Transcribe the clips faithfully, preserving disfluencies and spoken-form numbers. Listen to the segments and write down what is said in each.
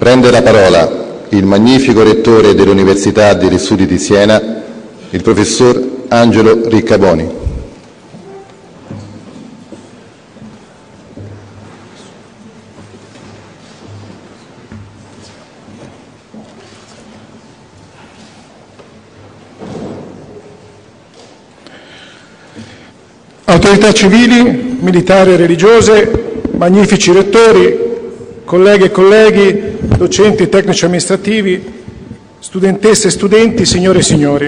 Prende la parola il magnifico rettore dell'Università degli Studi di Siena, il professor Angelo Riccaboni. Autorità civili, militari e religiose, magnifici rettori, colleghe e colleghi, docenti, tecnici amministrativi, studentesse e studenti, signore e signori.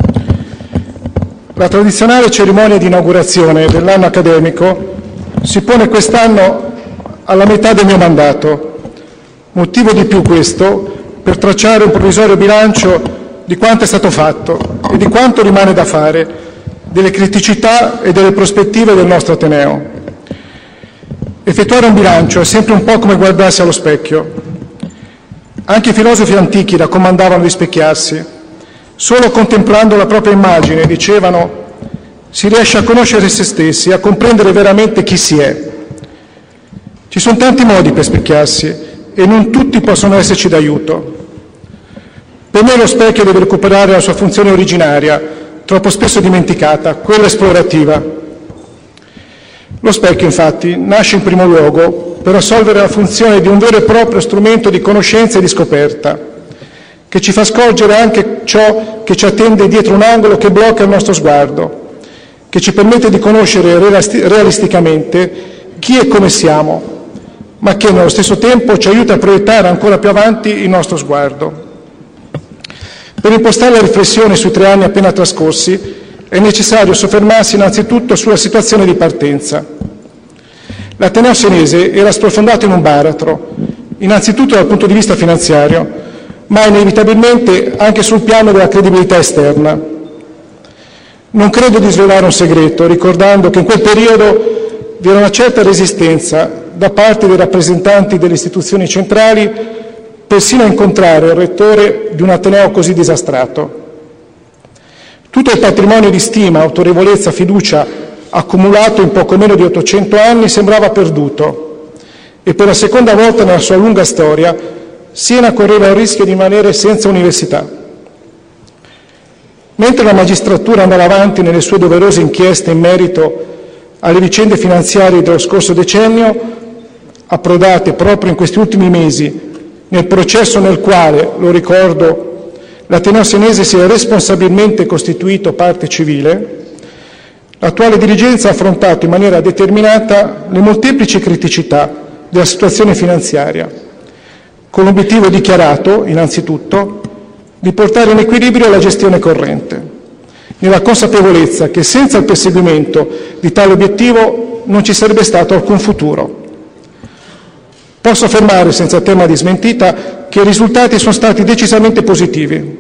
La tradizionale cerimonia di inaugurazione dell'anno accademico si pone quest'anno alla metà del mio mandato. Motivo di più questo per tracciare un provvisorio bilancio di quanto è stato fatto e di quanto rimane da fare, delle criticità e delle prospettive del nostro Ateneo. Effettuare un bilancio è sempre un po' come guardarsi allo specchio. Anche i filosofi antichi raccomandavano di specchiarsi. Solo contemplando la propria immagine, dicevano, si riesce a conoscere se stessi, a comprendere veramente chi si è. Ci sono tanti modi per specchiarsi e non tutti possono esserci d'aiuto. Per me lo specchio deve recuperare la sua funzione originaria, troppo spesso dimenticata, quella esplorativa. Lo specchio, infatti, nasce in primo luogo per assolvere la funzione di un vero e proprio strumento di conoscenza e di scoperta, che ci fa scorgere anche ciò che ci attende dietro un angolo che blocca il nostro sguardo, che ci permette di conoscere realisticamente chi e come siamo, ma che nello stesso tempo ci aiuta a proiettare ancora più avanti il nostro sguardo. Per impostare la riflessione sui tre anni appena trascorsi è necessario soffermarsi innanzitutto sulla situazione di partenza. L'Ateneo senese era sprofondato in un baratro, innanzitutto dal punto di vista finanziario, ma inevitabilmente anche sul piano della credibilità esterna. Non credo di svelare un segreto, ricordando che in quel periodo vi era una certa resistenza da parte dei rappresentanti delle istituzioni centrali persino a incontrare il rettore di un Ateneo così disastrato. Tutto il patrimonio di stima, autorevolezza, fiducia accumulato in poco meno di ottocento anni sembrava perduto e per la seconda volta nella sua lunga storia Siena correva il rischio di rimanere senza università. Mentre la magistratura andava avanti nelle sue doverose inchieste in merito alle vicende finanziarie dello scorso decennio, approdate proprio in questi ultimi mesi nel processo nel quale, lo ricordo, l'Ateneo senese si è responsabilmente costituito parte civile, l'attuale dirigenza ha affrontato in maniera determinata le molteplici criticità della situazione finanziaria, con l'obiettivo dichiarato, innanzitutto, di portare in equilibrio la gestione corrente, nella consapevolezza che senza il perseguimento di tale obiettivo non ci sarebbe stato alcun futuro. Posso affermare, senza tema di smentita, che i risultati sono stati decisamente positivi.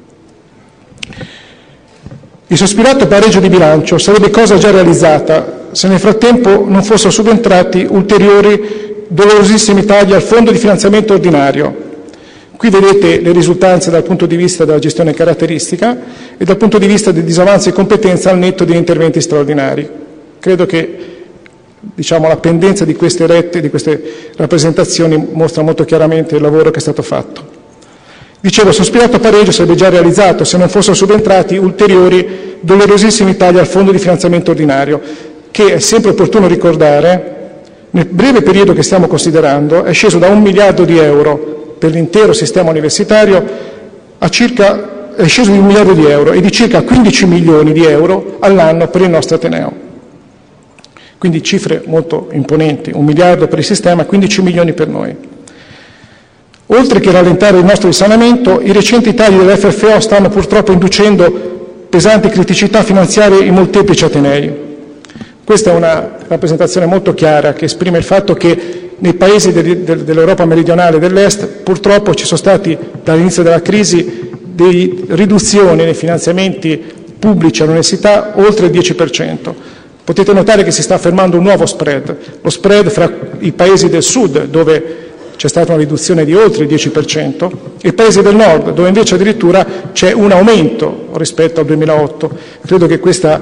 Il sospirato pareggio di bilancio sarebbe cosa già realizzata se nel frattempo non fossero subentrati ulteriori dolorosissimi tagli al fondo di finanziamento ordinario. Qui vedete le risultanze dal punto di vista della gestione caratteristica e dal punto di vista del disavanzo di competenza al netto degli interventi straordinari. Credo che diciamo, la pendenza di queste rette, di queste rappresentazioni mostra molto chiaramente il lavoro che è stato fatto. Dicevo, il sospirato pareggio sarebbe già realizzato se non fossero subentrati ulteriori dolorosissimi tagli al fondo di finanziamento ordinario, che è sempre opportuno ricordare, nel breve periodo che stiamo considerando, è sceso da un miliardo di euro per l'intero sistema universitario a circa, è sceso di un miliardo di euro e di circa quindici milioni di euro all'anno per il nostro Ateneo. Quindi cifre molto imponenti, un miliardo per il sistema, quindici milioni per noi. Oltre che rallentare il nostro risanamento, i recenti tagli dell'F F O stanno purtroppo inducendo pesanti criticità finanziarie in molteplici atenei. Questa è una rappresentazione molto chiara che esprime il fatto che nei paesi dell'Europa meridionale e dell'Est purtroppo ci sono stati dall'inizio della crisi delle riduzioni nei finanziamenti pubblici all'università oltre il dieci per cento. Potete notare che si sta affermando un nuovo spread, lo spread fra i paesi del sud, dove c'è stata una riduzione di oltre il dieci per cento, e i paesi del nord, dove invece addirittura c'è un aumento rispetto al duemilaotto. Credo che questa,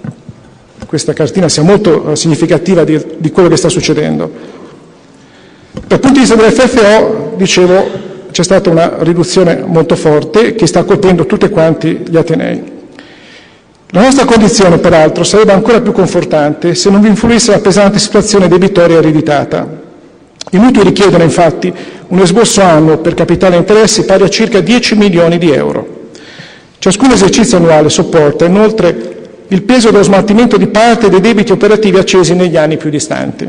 questa cartina sia molto significativa di, di quello che sta succedendo. Dal punto di vista dell'F F O, dicevo, c'è stata una riduzione molto forte che sta colpendo tutti quanti gli atenei. La nostra condizione, peraltro, sarebbe ancora più confortante se non vi influisse la pesante situazione debitoria ereditata. I mutui richiedono, infatti, un esborso annuo per capitale e interessi pari a circa dieci milioni di euro. Ciascun esercizio annuale sopporta, inoltre, il peso dello smaltimento di parte dei debiti operativi accesi negli anni più distanti.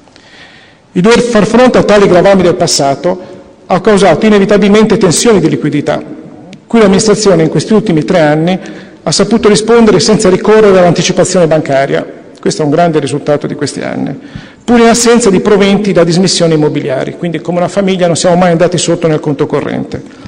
Il dover far fronte a tali gravami del passato ha causato inevitabilmente tensioni di liquidità, cui l'amministrazione in questi ultimi tre anni ha saputo rispondere senza ricorrere all'anticipazione bancaria. Questo è un grande risultato di questi anni, pur in assenza di proventi da dismissioni immobiliari, quindi come una famiglia non siamo mai andati sotto nel conto corrente.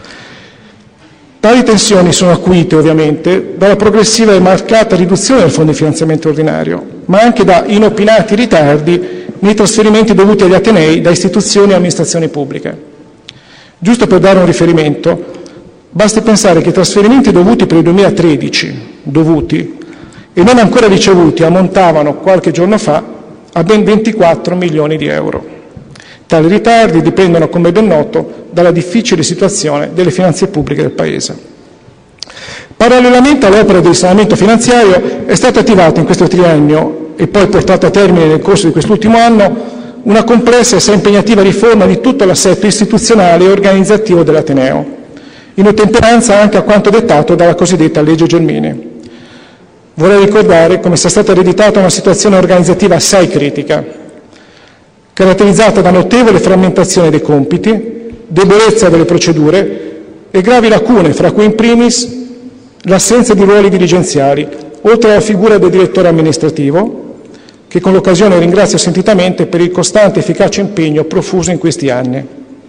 Tali tensioni sono acuite, ovviamente, dalla progressiva e marcata riduzione del fondo di finanziamento ordinario, ma anche da inopinati ritardi nei trasferimenti dovuti agli atenei da istituzioni e amministrazioni pubbliche. Giusto per dare un riferimento, basti pensare che i trasferimenti dovuti per il duemilatredici, dovuti, e non ancora ricevuti, ammontavano, qualche giorno fa, a ben ventiquattro milioni di euro. Tali ritardi dipendono, come ben noto, dalla difficile situazione delle finanze pubbliche del Paese. Parallelamente all'opera di risanamento finanziario è stato attivato in questo triennio e poi portato a termine nel corso di quest'ultimo anno una complessa e assai impegnativa riforma di tutto l'assetto istituzionale e organizzativo dell'Ateneo, in ottemperanza anche a quanto dettato dalla cosiddetta legge Gelmini. Vorrei ricordare come sia stata ereditata una situazione organizzativa assai critica, caratterizzata da notevole frammentazione dei compiti, debolezza delle procedure e gravi lacune, fra cui in primis l'assenza di ruoli dirigenziali, oltre alla figura del direttore amministrativo, che con l'occasione ringrazio sentitamente per il costante e efficace impegno profuso in questi anni.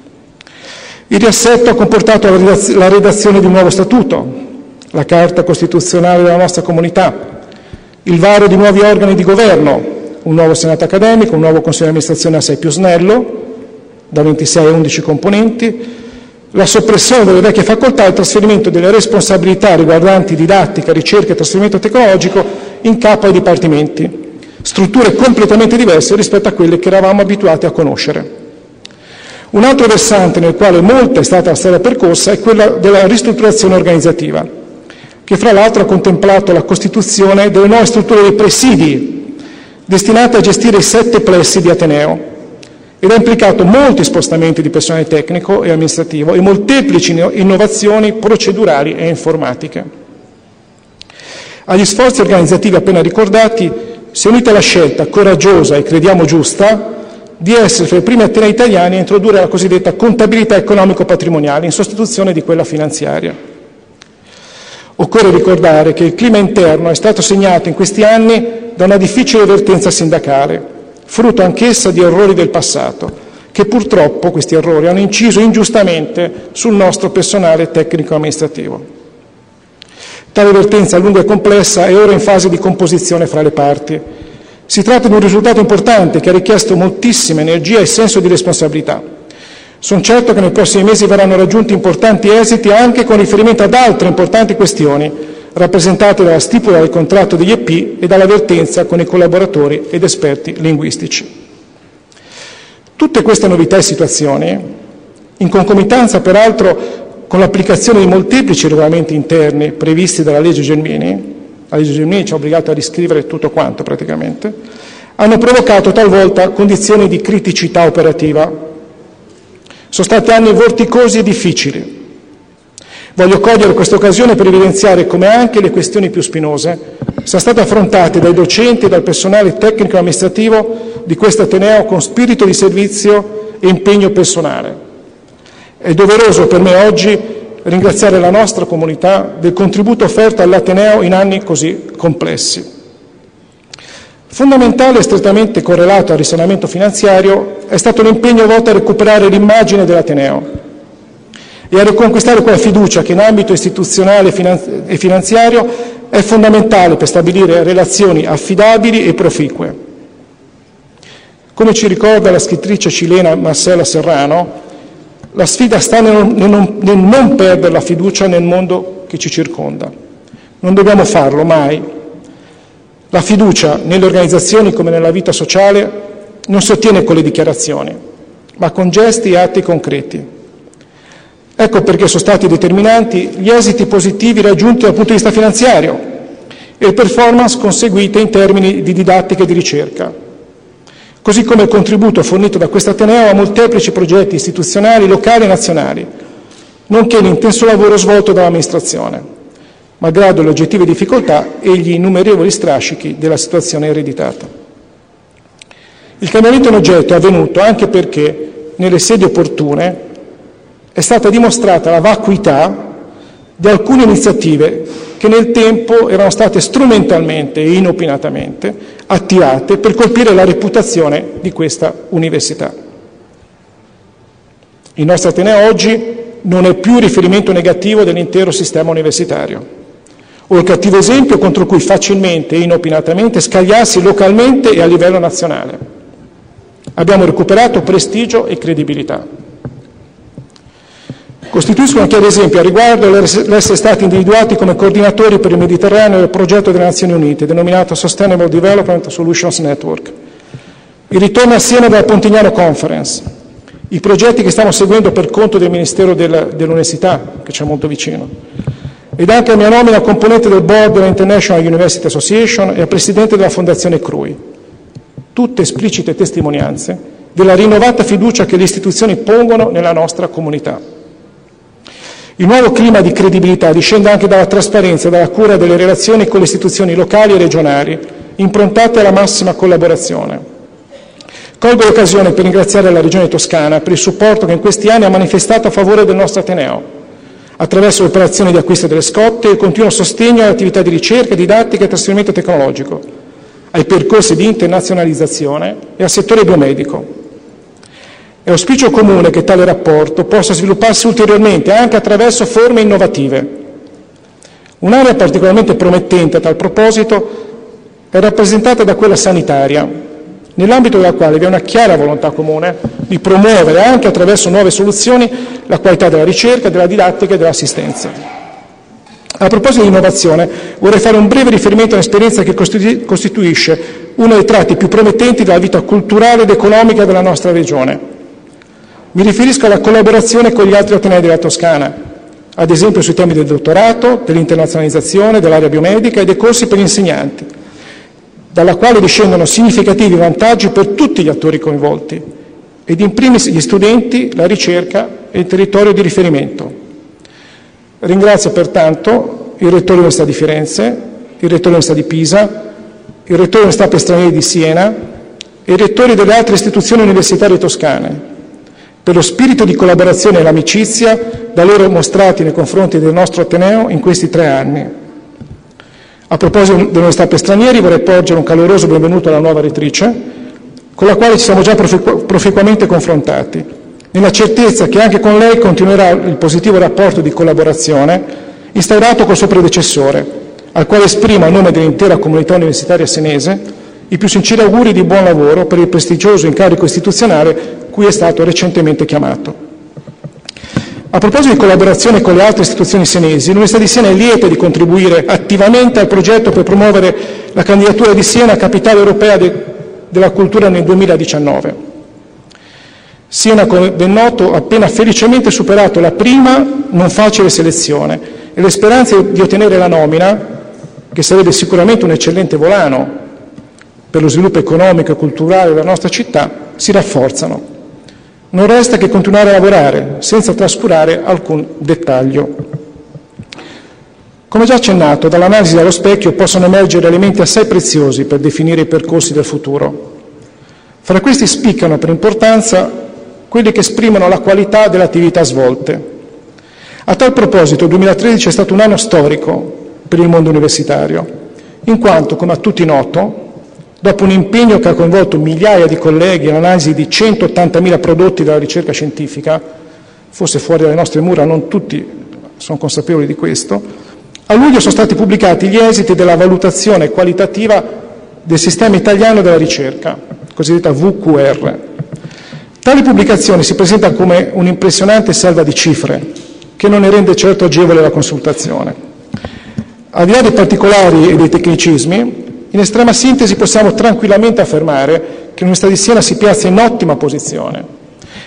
Il riassetto ha comportato la redazione di un nuovo statuto, la Carta Costituzionale della nostra comunità, il varo di nuovi organi di governo, un nuovo Senato accademico, un nuovo Consiglio di amministrazione assai più snello, da ventisei a undici componenti, la soppressione delle vecchie facoltà e il trasferimento delle responsabilità riguardanti didattica, ricerca e trasferimento tecnologico in capo ai dipartimenti, strutture completamente diverse rispetto a quelle che eravamo abituati a conoscere. Un altro versante nel quale molta è stata la strada percorsa è quella della ristrutturazione organizzativa, che fra l'altro ha contemplato la costituzione delle nuove strutture dei presidi, destinate a gestire i sette plessi di Ateneo, ed ha implicato molti spostamenti di personale tecnico e amministrativo e molteplici innovazioni procedurali e informatiche. Agli sforzi organizzativi appena ricordati si è unita la scelta coraggiosa e crediamo giusta di essere fra i primi atenei italiani a introdurre la cosiddetta contabilità economico-patrimoniale in sostituzione di quella finanziaria. Occorre ricordare che il clima interno è stato segnato in questi anni da una difficile vertenza sindacale, frutto anch'essa di errori del passato, che purtroppo questi errori hanno inciso ingiustamente sul nostro personale tecnico-amministrativo. Tale vertenza lunga e complessa è ora in fase di composizione fra le parti. Si tratta di un risultato importante che ha richiesto moltissima energia e senso di responsabilità. Sono certo che nei prossimi mesi verranno raggiunti importanti esiti anche con riferimento ad altre importanti questioni, rappresentate dalla stipula del contratto degli E P e dalla vertenza con i collaboratori ed esperti linguistici. Tutte queste novità e situazioni, in concomitanza peraltro con l'applicazione di molteplici regolamenti interni previsti dalla legge Gelmini, la legge Gelmini ci ha obbligato a riscrivere tutto quanto praticamente, hanno provocato talvolta condizioni di criticità operativa. Sono stati anni vorticosi e difficili. Voglio cogliere questa occasione per evidenziare come anche le questioni più spinose siano state affrontate dai docenti e dal personale tecnico e amministrativo di questo Ateneo con spirito di servizio e impegno personale. È doveroso per me oggi ringraziare la nostra comunità del contributo offerto all'Ateneo in anni così complessi. Fondamentale e strettamente correlato al risanamento finanziario è stato l'impegno volto a recuperare l'immagine dell'Ateneo e a riconquistare quella fiducia che in ambito istituzionale e finanziario è fondamentale per stabilire relazioni affidabili e proficue. Come ci ricorda la scrittrice cilena Marcela Serrano, la sfida sta nel non, nel non perdere la fiducia nel mondo che ci circonda. Non dobbiamo farlo mai. La fiducia nelle organizzazioni come nella vita sociale non si ottiene con le dichiarazioni, ma con gesti e atti concreti. Ecco perché sono stati determinanti gli esiti positivi raggiunti dal punto di vista finanziario e le performance conseguite in termini di didattica e di ricerca, così come il contributo fornito da questo Ateneo a molteplici progetti istituzionali, locali e nazionali, nonché l'intenso lavoro svolto dall'amministrazione, malgrado le oggettive difficoltà e gli innumerevoli strascichi della situazione ereditata. Il cambiamento in oggetto è avvenuto anche perché, nelle sedi opportune, è stata dimostrata la vacuità di alcune iniziative che nel tempo erano state strumentalmente e inopinatamente attivate per colpire la reputazione di questa università. Il nostro Ateneo oggi non è più riferimento negativo dell'intero sistema universitario, o il cattivo esempio contro cui facilmente e inopinatamente scagliarsi localmente e a livello nazionale. Abbiamo recuperato prestigio e credibilità. Costituiscono anche ad esempio a riguardo l'essere stati individuati come coordinatori per il Mediterraneo del progetto delle Nazioni Unite, denominato Sustainable Development Solutions Network, il ritorno a Siena della Pontignano Conference, i progetti che stiamo seguendo per conto del Ministero del, dell'Università, che c'è molto vicino, ed anche la mia nomina componente del board della International University Association e a presidente della Fondazione C R U I, tutte esplicite testimonianze della rinnovata fiducia che le istituzioni pongono nella nostra comunità. Il nuovo clima di credibilità discende anche dalla trasparenza e dalla cura delle relazioni con le istituzioni locali e regionali, improntate alla massima collaborazione. Colgo l'occasione per ringraziare la Regione Toscana per il supporto che in questi anni ha manifestato a favore del nostro Ateneo, attraverso l'operazione di acquisto delle scotte e il continuo sostegno alle attività di ricerca, didattica e trasferimento tecnologico, ai percorsi di internazionalizzazione e al settore biomedico. È auspicio comune che tale rapporto possa svilupparsi ulteriormente anche attraverso forme innovative. Un'area particolarmente promettente a tal proposito è rappresentata da quella sanitaria, nell'ambito della quale vi è una chiara volontà comune di promuovere anche attraverso nuove soluzioni la qualità della ricerca, della didattica e dell'assistenza. A proposito di innovazione, vorrei fare un breve riferimento a un'esperienza che costituisce uno dei tratti più promettenti della vita culturale ed economica della nostra Regione. Mi riferisco alla collaborazione con gli altri atenei della Toscana, ad esempio sui temi del dottorato, dell'internazionalizzazione, dell'area biomedica e dei corsi per gli insegnanti, dalla quale discendono significativi vantaggi per tutti gli attori coinvolti, ed in primis gli studenti, la ricerca e il territorio di riferimento. Ringrazio pertanto il Rettore dell'Università di Firenze, il Rettore dell'Università di Pisa, il Rettore dell'Università per Stranieri di Siena e i rettori delle altre istituzioni universitarie toscane, per lo spirito di collaborazione e l'amicizia da loro mostrati nei confronti del nostro Ateneo in questi tre anni. A proposito dell'Università per Stranieri, vorrei porgere un caloroso benvenuto alla nuova rettrice, con la quale ci siamo già proficu- proficuamente confrontati, nella certezza che anche con lei continuerà il positivo rapporto di collaborazione instaurato col suo predecessore, al quale esprimo a nome dell'intera comunità universitaria senese i più sinceri auguri di buon lavoro per il prestigioso incarico istituzionale cui è stato recentemente chiamato. A proposito di collaborazione con le altre istituzioni senesi, l'Università di Siena è lieta di contribuire attivamente al progetto per promuovere la candidatura di Siena a capitale europea de- della cultura nel duemiladiciannove. Siena, come ben noto, ha appena felicemente superato la prima non facile selezione e le speranze di ottenere la nomina, che sarebbe sicuramente un eccellente volano per lo sviluppo economico e culturale della nostra città, si rafforzano. Non resta che continuare a lavorare, senza trascurare alcun dettaglio. Come già accennato, dall'analisi dallo specchio possono emergere elementi assai preziosi per definire i percorsi del futuro. Fra questi spiccano per importanza quelli che esprimono la qualità delle attività svolte. A tal proposito, il duemilatredici è stato un anno storico per il mondo universitario, in quanto, come a tutti noto, dopo un impegno che ha coinvolto migliaia di colleghi e l'analisi di centottantamila prodotti della ricerca scientifica, forse fuori dalle nostre mura non tutti sono consapevoli di questo, a luglio sono stati pubblicati gli esiti della valutazione qualitativa del sistema italiano della ricerca, cosiddetta V Q R. Tale pubblicazione si presenta come un'impressionante selva di cifre, che non ne rende certo agevole la consultazione. Al di là dei particolari e dei tecnicismi, in estrema sintesi possiamo tranquillamente affermare che l'Università di Siena si piazza in ottima posizione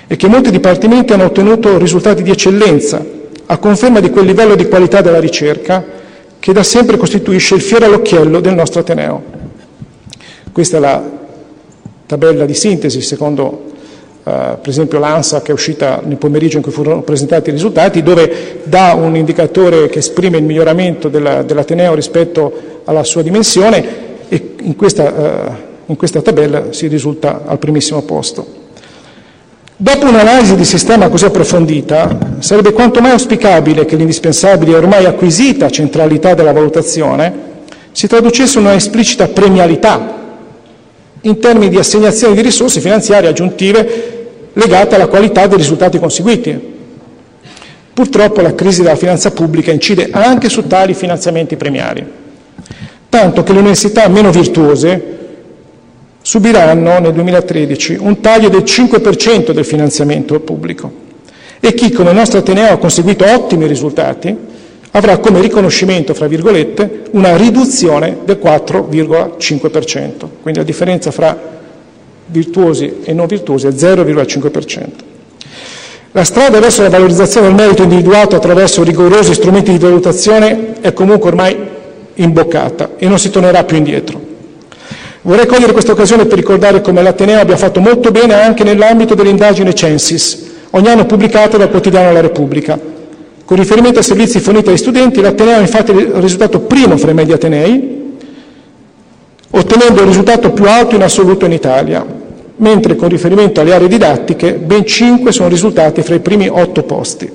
e che molti dipartimenti hanno ottenuto risultati di eccellenza, a conferma di quel livello di qualità della ricerca che da sempre costituisce il fiore all'occhiello del nostro Ateneo. Questa è la tabella di sintesi, secondo Uh, per esempio l'ANSA, che è uscita nel pomeriggio in cui furono presentati i risultati, dove dà un indicatore che esprime il miglioramento della, dell'Ateneo rispetto alla sua dimensione, e in questa, uh, in questa tabella si risulta al primissimo posto. Dopo un'analisi di sistema così approfondita, sarebbe quanto mai auspicabile che l'indispensabile e ormai acquisita centralità della valutazione si traducesse in una esplicita premialità in termini di assegnazione di risorse finanziarie aggiuntive legate alla qualità dei risultati conseguiti. Purtroppo la crisi della finanza pubblica incide anche su tali finanziamenti premiali, tanto che le università meno virtuose subiranno nel duemilatredici un taglio del cinque per cento del finanziamento pubblico, e chi, come il nostro Ateneo, ha conseguito ottimi risultati avrà come riconoscimento, fra virgolette, una riduzione del quattro virgola cinque per cento. Quindi la differenza fra virtuosi e non virtuosi è zero virgola cinque per cento. La strada verso la valorizzazione del merito individuato attraverso rigorosi strumenti di valutazione è comunque ormai imboccata e non si tornerà più indietro. Vorrei cogliere questa occasione per ricordare come l'Ateneo abbia fatto molto bene anche nell'ambito dell'indagine Censis, ogni anno pubblicata dal quotidiano La Repubblica. Con riferimento ai servizi forniti agli studenti, l'Ateneo è infatti risultato primo fra i medi atenei, ottenendo il risultato più alto in assoluto in Italia, mentre con riferimento alle aree didattiche ben cinque sono risultati fra i primi otto posti.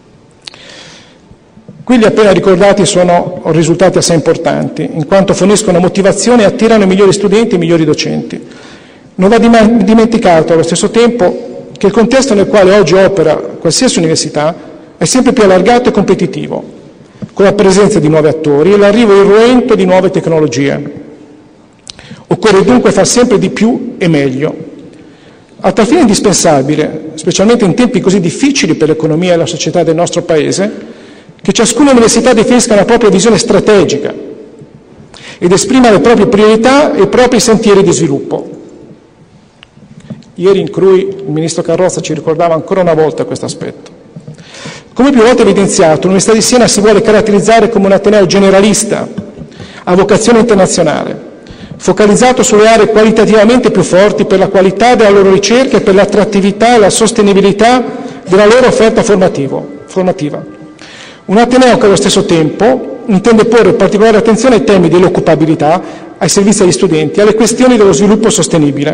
Quelli appena ricordati sono risultati assai importanti, in quanto forniscono motivazione e attirano i migliori studenti e i migliori docenti. Non va dimenticato allo stesso tempo che il contesto nel quale oggi opera qualsiasi università è sempre più allargato e competitivo, con la presenza di nuovi attori e l'arrivo irruento di nuove tecnologie. Occorre dunque far sempre di più e meglio. A tal fine è indispensabile, specialmente in tempi così difficili per l'economia e la società del nostro Paese, che ciascuna università definisca la propria visione strategica ed esprima le proprie priorità e i propri sentieri di sviluppo. Ieri in Crui il Ministro Carrozza ci ricordava ancora una volta questo aspetto. Come più volte evidenziato, l'Università di Siena si vuole caratterizzare come un ateneo generalista, a vocazione internazionale, focalizzato sulle aree qualitativamente più forti per la qualità della loro ricerca e per l'attrattività e la sostenibilità della loro offerta formativa. Un ateneo che allo stesso tempo intende porre particolare attenzione ai temi dell'occupabilità, ai servizi agli studenti, alle questioni dello sviluppo sostenibile.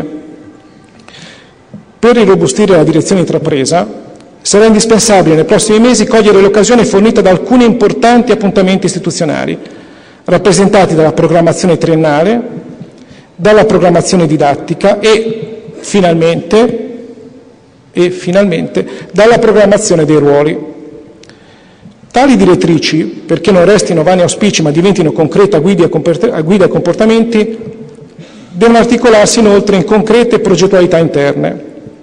Per irrobustire la direzione intrapresa, sarà indispensabile nei prossimi mesi cogliere l'occasione fornita da alcuni importanti appuntamenti istituzionali, rappresentati dalla programmazione triennale, dalla programmazione didattica e, finalmente, e, finalmente, dalla programmazione dei ruoli. Tali direttrici, perché non restino vani auspici ma diventino concreta guida ai comportamenti, devono articolarsi inoltre in concrete progettualità interne.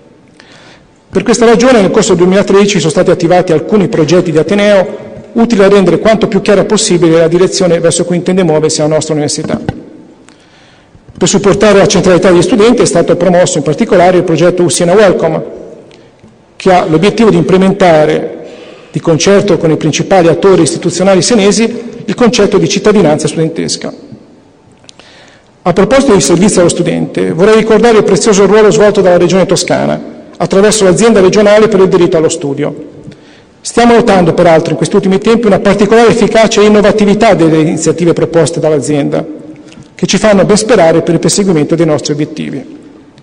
Per questa ragione nel corso del duemilatredici sono stati attivati alcuni progetti di Ateneo utili a rendere quanto più chiara possibile la direzione verso cui intende muoversi la nostra università. Per supportare la centralità degli studenti è stato promosso in particolare il progetto U Siena Welcome, che ha l'obiettivo di implementare, di concerto con i principali attori istituzionali senesi, il concetto di cittadinanza studentesca. A proposito di servizio allo studente, vorrei ricordare il prezioso ruolo svolto dalla Regione Toscana attraverso l'azienda regionale per il diritto allo studio. Stiamo notando peraltro in questi ultimi tempi una particolare efficacia e innovatività delle iniziative proposte dall'azienda, che ci fanno ben sperare per il perseguimento dei nostri obiettivi.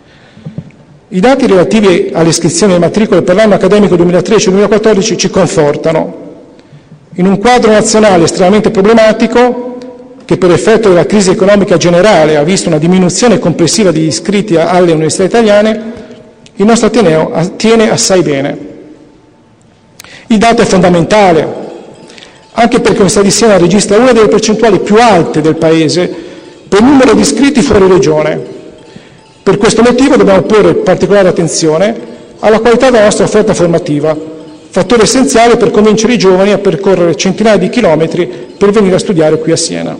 I dati relativi alle iscrizioni e matricole per l'anno accademico duemilatredici duemilaquattordici ci confortano. In un quadro nazionale estremamente problematico, che per effetto della crisi economica generale ha visto una diminuzione complessiva degli iscritti alle università italiane, il nostro Ateneo tiene assai bene. Il dato è fondamentale, anche perché l'Università di Siena registra una delle percentuali più alte del Paese per numero di iscritti fuori regione. Per questo motivo dobbiamo porre particolare attenzione alla qualità della nostra offerta formativa, fattore essenziale per convincere i giovani a percorrere centinaia di chilometri per venire a studiare qui a Siena.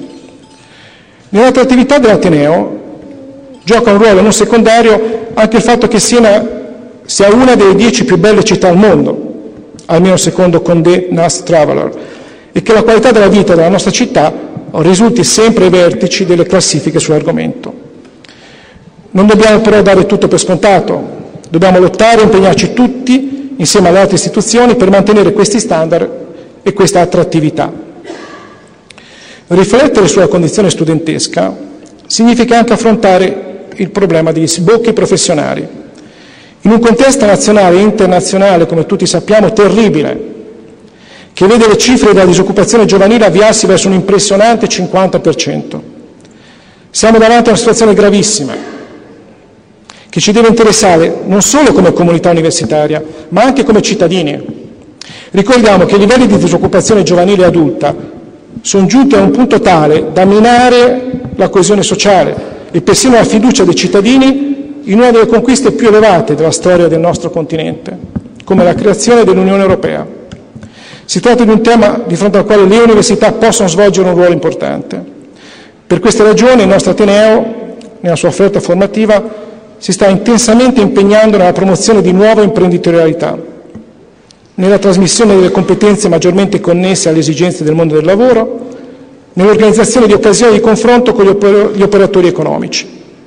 Nell'attrattività dell'Ateneo gioca un ruolo non secondario anche il fatto che Siena sia una delle dieci più belle città al mondo, almeno secondo Condé Nast Traveler, e che la qualità della vita della nostra città risulti sempre ai vertici delle classifiche sull'argomento. Non dobbiamo però dare tutto per scontato, dobbiamo lottare e impegnarci tutti, insieme alle altre istituzioni, per mantenere questi standard e questa attrattività. Riflettere sulla condizione studentesca significa anche affrontare il problema degli sbocchi professionali. In un contesto nazionale e internazionale, come tutti sappiamo, terribile, che vede le cifre della disoccupazione giovanile avviarsi verso un impressionante cinquanta per cento. Siamo davanti a una situazione gravissima, che ci deve interessare non solo come comunità universitaria, ma anche come cittadini. Ricordiamo che i livelli di disoccupazione giovanile adulta sono giunti a un punto tale da minare la coesione sociale e persino la fiducia dei cittadini in una delle conquiste più elevate della storia del nostro continente, come la creazione dell'Unione Europea. Si tratta di un tema di fronte al quale le università possono svolgere un ruolo importante. Per queste ragioni il nostro Ateneo, nella sua offerta formativa, si sta intensamente impegnando nella promozione di nuova imprenditorialità, nella trasmissione delle competenze maggiormente connesse alle esigenze del mondo del lavoro, nell'organizzazione di occasioni di confronto con gli, oper- gli operatori economici.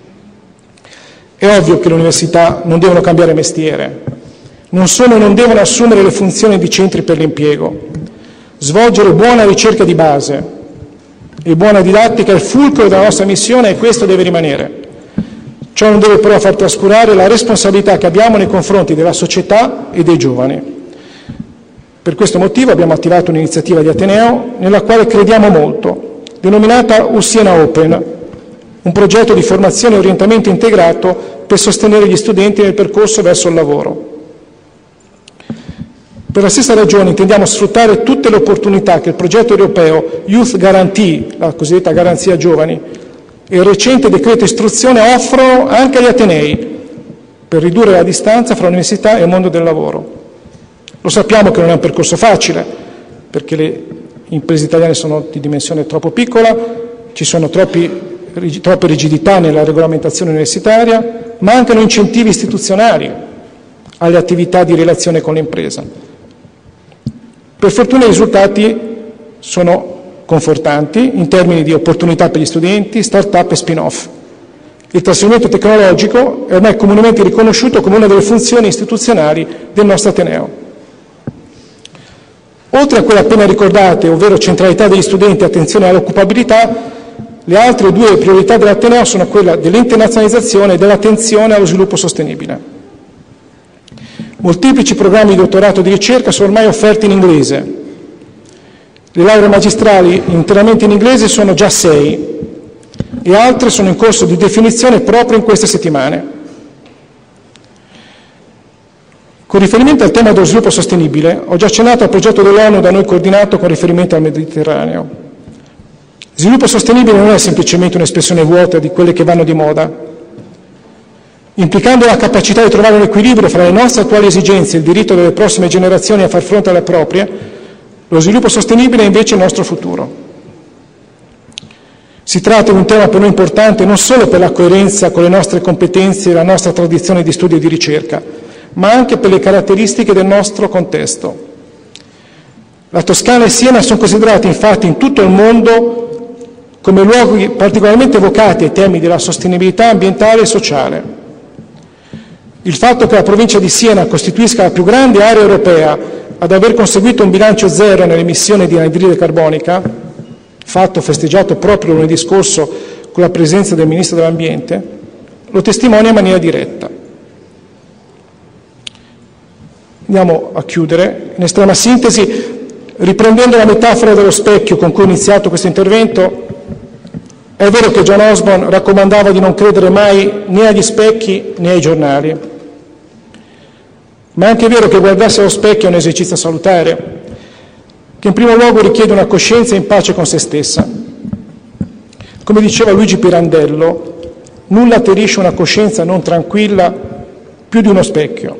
È ovvio che le università non devono cambiare mestiere, non sono e non devono assumere le funzioni di centri per l'impiego. Svolgere buona ricerca di base e buona didattica è il fulcro della nostra missione e questo deve rimanere. Ciò non deve però far trascurare la responsabilità che abbiamo nei confronti della società e dei giovani. Per questo motivo abbiamo attivato un'iniziativa di Ateneo nella quale crediamo molto, denominata U Siena Open, un progetto di formazione e orientamento integrato per sostenere gli studenti nel percorso verso il lavoro. Per la stessa ragione intendiamo sfruttare tutte le opportunità che il progetto europeo Youth Guarantee, la cosiddetta garanzia giovani, e il recente decreto istruzione offrono anche agli Atenei per ridurre la distanza fra l'università e il mondo del lavoro. Lo sappiamo che non è un percorso facile, perché le imprese italiane sono di dimensione troppo piccola, ci sono troppi, troppe rigidità nella regolamentazione universitaria, mancano incentivi istituzionali alle attività di relazione con l'impresa. Per fortuna i risultati sono confortanti in termini di opportunità per gli studenti, start-up e spin-off. Il trasferimento tecnologico è ormai comunemente riconosciuto come una delle funzioni istituzionali del nostro Ateneo. Oltre a quelle appena ricordate, ovvero centralità degli studenti e attenzione all'occupabilità, le altre due priorità dell'Ateneo sono quella dell'internazionalizzazione e dell'attenzione allo sviluppo sostenibile. Molteplici programmi di dottorato di ricerca sono ormai offerti in inglese. Le lauree magistrali interamente in inglese sono già sei e altre sono in corso di definizione proprio in queste settimane. Con riferimento al tema dello sviluppo sostenibile, ho già accennato al progetto dell'ONU da noi coordinato con riferimento al Mediterraneo. Sviluppo sostenibile non è semplicemente un'espressione vuota di quelle che vanno di moda. Implicando la capacità di trovare un equilibrio fra le nostre attuali esigenze e il diritto delle prossime generazioni a far fronte alle proprie, lo sviluppo sostenibile è invece il nostro futuro. Si tratta di un tema per noi importante non solo per la coerenza con le nostre competenze e la nostra tradizione di studio e di ricerca, ma anche per le caratteristiche del nostro contesto. La Toscana e Siena sono considerate infatti in tutto il mondo come luoghi particolarmente evocati ai temi della sostenibilità ambientale e sociale. Il fatto che la provincia di Siena costituisca la più grande area europea ad aver conseguito un bilancio zero nelle emissioni di anidride carbonica, fatto festeggiato proprio lunedì scorso con la presenza del Ministro dell'Ambiente, lo testimonia in maniera diretta. Andiamo a chiudere. In estrema sintesi, riprendendo la metafora dello specchio con cui ho iniziato questo intervento, è vero che John Osborne raccomandava di non credere mai né agli specchi né ai giornali. Ma è anche vero che guardarsi allo specchio è un esercizio salutare, che in primo luogo richiede una coscienza in pace con se stessa. Come diceva Luigi Pirandello, nulla atterisce una coscienza non tranquilla più di uno specchio.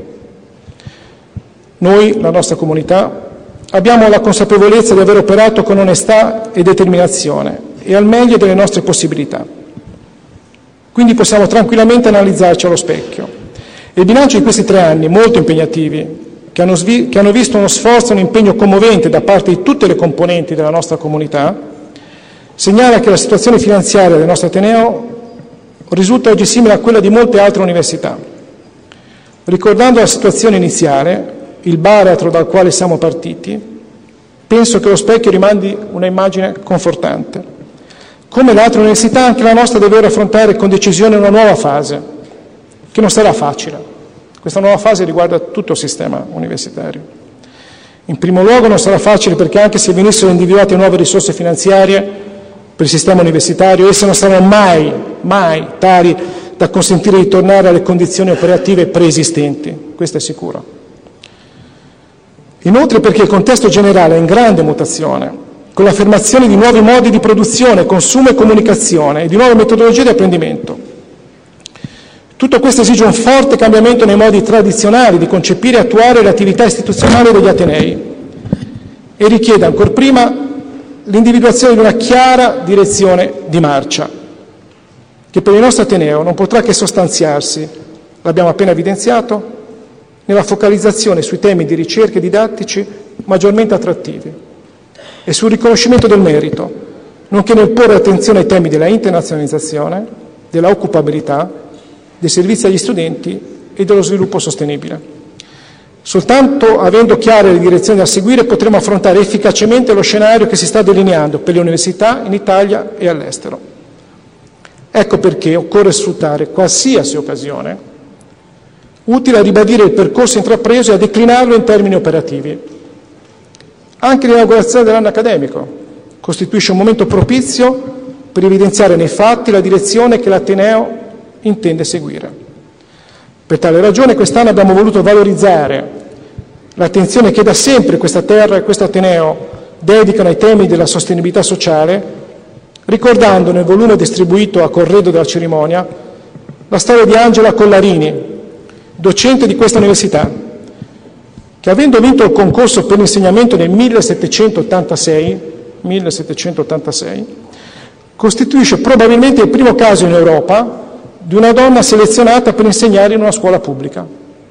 Noi, la nostra comunità, abbiamo la consapevolezza di aver operato con onestà e determinazione e al meglio delle nostre possibilità. Quindi possiamo tranquillamente analizzarci allo specchio E il bilancio di questi tre anni, molto impegnativi, che hanno, svi- che hanno visto uno sforzo e un impegno commovente da parte di tutte le componenti della nostra comunità, segnala che la situazione finanziaria del nostro Ateneo risulta oggi simile a quella di molte altre università. Ricordando la situazione iniziale, il baratro dal quale siamo partiti, penso che lo specchio rimandi una immagine confortante. Come le altre università, anche la nostra deve ora affrontare con decisione una nuova fase, che non sarà facile. Questa nuova fase riguarda tutto il sistema universitario. In primo luogo non sarà facile perché anche se venissero individuate nuove risorse finanziarie per il sistema universitario, esse non saranno mai, mai tali da consentire di tornare alle condizioni operative preesistenti, questo è sicuro. Inoltre perché il contesto generale è in grande mutazione, con l'affermazione di nuovi modi di produzione, consumo e comunicazione e di nuove metodologie di apprendimento. Tutto questo esige un forte cambiamento nei modi tradizionali di concepire e attuare le attività istituzionali degli atenei e richiede ancor prima l'individuazione di una chiara direzione di marcia, che per il nostro Ateneo non potrà che sostanziarsi, l'abbiamo appena evidenziato, nella focalizzazione sui temi di ricerca e didattici maggiormente attrattivi e sul riconoscimento del merito, nonché nel porre attenzione ai temi della internazionalizzazione, della occupabilità, dei servizi agli studenti e dello sviluppo sostenibile. Soltanto avendo chiare le direzioni da seguire potremo affrontare efficacemente lo scenario che si sta delineando per le università in Italia e all'estero. Ecco perché occorre sfruttare qualsiasi occasione utile a ribadire il percorso intrapreso e a declinarlo in termini operativi. Anche l'inaugurazione dell'anno accademico costituisce un momento propizio per evidenziare nei fatti la direzione che l'Ateneo intende seguire. Per tale ragione quest'anno abbiamo voluto valorizzare l'attenzione che da sempre questa terra e questo Ateneo dedicano ai temi della sostenibilità sociale, ricordando nel volume distribuito a corredo della cerimonia la storia di Angela Collarini, docente di questa università, che avendo vinto il concorso per l'insegnamento nel millesettecentottantasei, millesettecentottantasei, costituisce probabilmente il primo caso in Europa di una donna selezionata per insegnare in una scuola pubblica.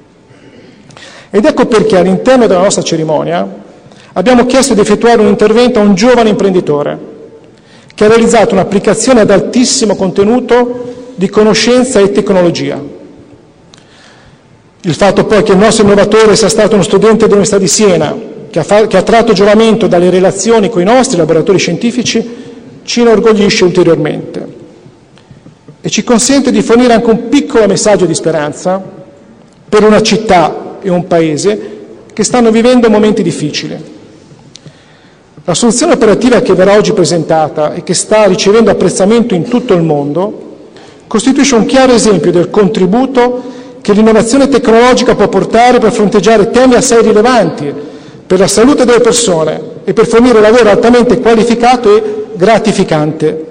Ed ecco perché all'interno della nostra cerimonia abbiamo chiesto di effettuare un intervento a un giovane imprenditore che ha realizzato un'applicazione ad altissimo contenuto di conoscenza e tecnologia. Il fatto poi che il nostro innovatore sia stato uno studente dell'Università di Siena, che ha, fa- che ha tratto giovamento dalle relazioni con i nostri laboratori scientifici, ci inorgoglisce ulteriormente e ci consente di fornire anche un piccolo messaggio di speranza per una città e un paese che stanno vivendo momenti difficili. La soluzione operativa che verrà oggi presentata e che sta ricevendo apprezzamento in tutto il mondo costituisce un chiaro esempio del contributo che l'innovazione tecnologica può portare per fronteggiare temi assai rilevanti per la salute delle persone e per fornire lavoro altamente qualificato e gratificante.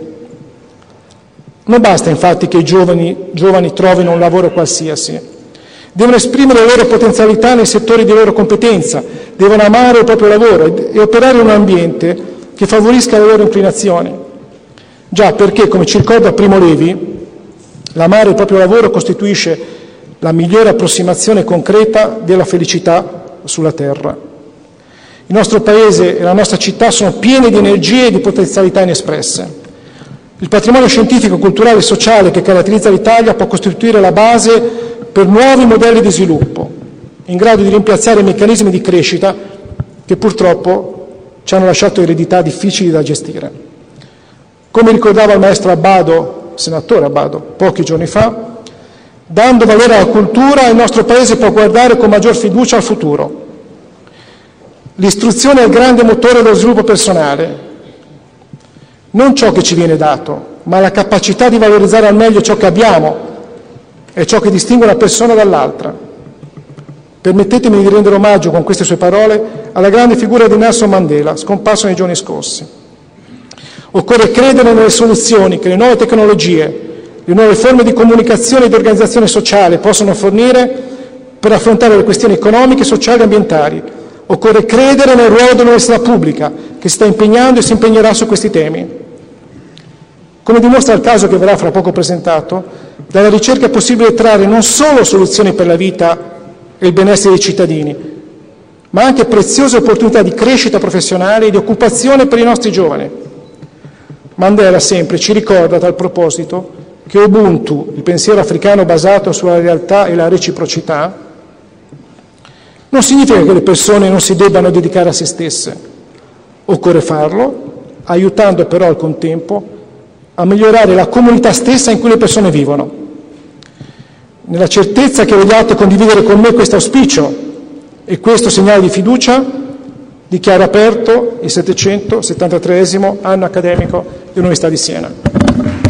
Non basta infatti che i giovani, giovani trovino un lavoro qualsiasi. Devono esprimere le loro potenzialità nei settori di loro competenza, devono amare il proprio lavoro e, e operare in un ambiente che favorisca le loro inclinazioni. Già perché, come ci ricorda Primo Levi, l'amare il proprio lavoro costituisce la migliore approssimazione concreta della felicità sulla terra. Il nostro Paese e la nostra città sono pieni di energie e di potenzialità inespresse. Il patrimonio scientifico, culturale e sociale che caratterizza l'Italia può costituire la base per nuovi modelli di sviluppo, in grado di rimpiazzare i meccanismi di crescita che purtroppo ci hanno lasciato eredità difficili da gestire. Come ricordava il maestro Abbado, senatore Abbado, pochi giorni fa, dando valore alla cultura, il nostro Paese può guardare con maggior fiducia al futuro. L'istruzione è il grande motore dello sviluppo personale, non ciò che ci viene dato, ma la capacità di valorizzare al meglio ciò che abbiamo è ciò che distingue una persona dall'altra. Permettetemi di rendere omaggio con queste sue parole alla grande figura di Nelson Mandela, scomparso nei giorni scorsi. Occorre credere nelle soluzioni che le nuove tecnologie, le nuove forme di comunicazione e di organizzazione sociale possono fornire per affrontare le questioni economiche, sociali e ambientali. Occorre credere nel ruolo dell'università pubblica che si sta impegnando e si impegnerà su questi temi. Come dimostra il caso che verrà fra poco presentato, Dalla ricerca è possibile trarre non solo soluzioni per la vita e il benessere dei cittadini, ma anche preziose opportunità di crescita professionale e di occupazione per i nostri giovani. Mandela sempre ci ricorda a tal proposito che Ubuntu, il pensiero africano basato sulla realtà e la reciprocità, non significa che le persone non si debbano dedicare a se stesse. Occorre farlo, aiutando però al contempo a migliorare la comunità stessa in cui le persone vivono. Nella certezza che vogliate condividere con me questo auspicio e questo segnale di fiducia, dichiaro aperto il settecentosettantatreesimo anno accademico dell'Università di Siena.